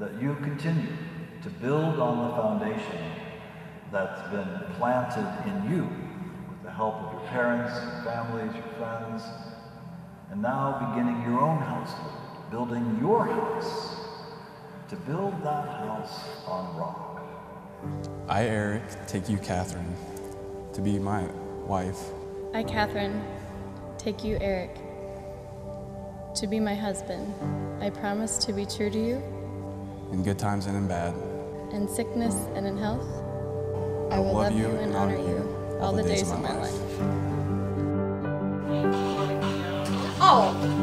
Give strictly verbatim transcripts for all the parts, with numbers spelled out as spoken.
that you continue to build on the foundation that's been planted in you with the help of your parents, your families, your friends, and now beginning your own household, building your house, to build that house on rock. I, Eric, take you, Catherine, to be my wife. I, Catherine, take you, Eric, to be my husband. I promise to be true to you. In good times and in bad. In sickness and in health. I will love you and honor you all the days of my life. Oh!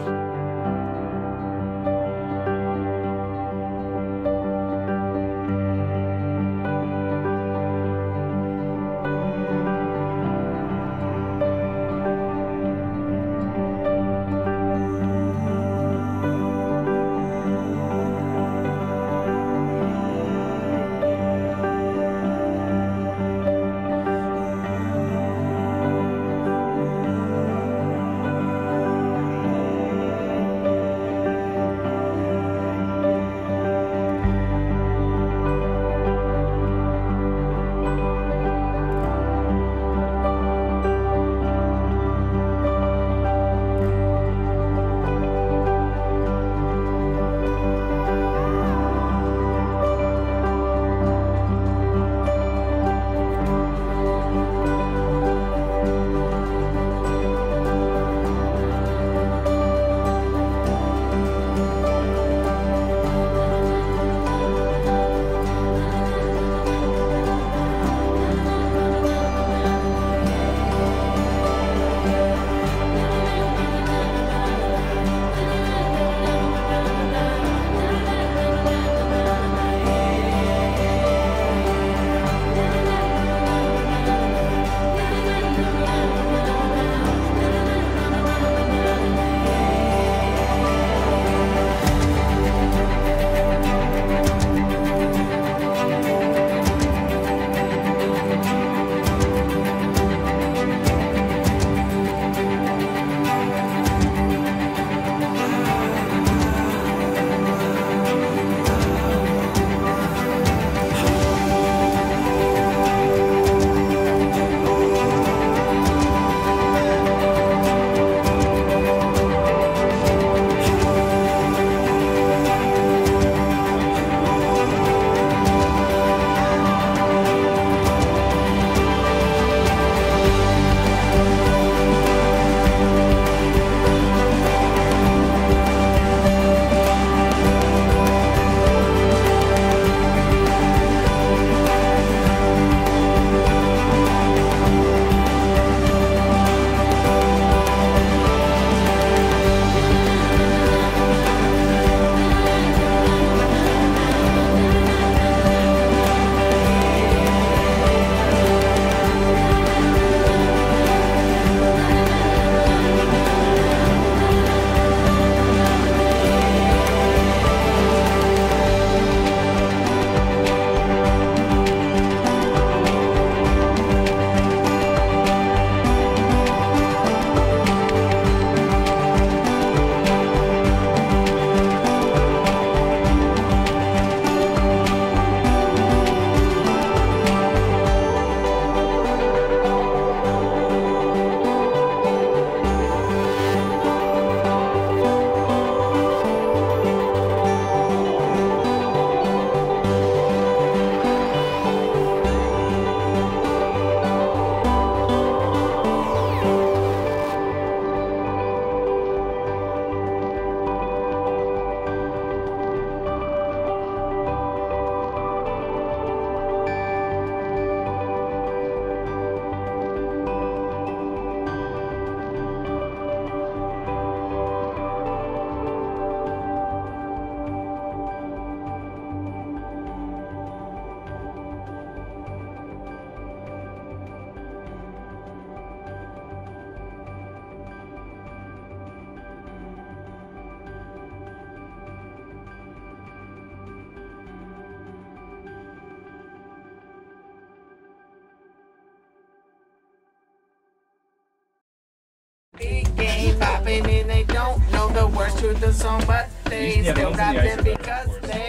Big game popping and they don't know the words to the song, but they still rapping because they are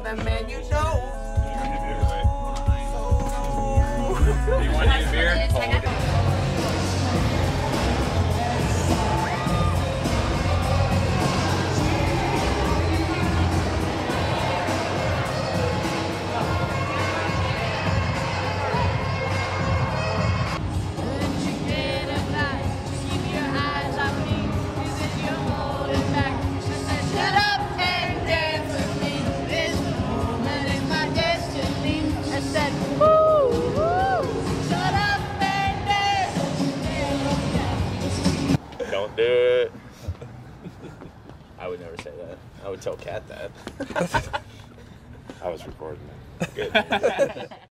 a man you know. Do you want any beer? Hold it. Don't do it. I would never say that. I would tell Kat that. I was recording that. Good.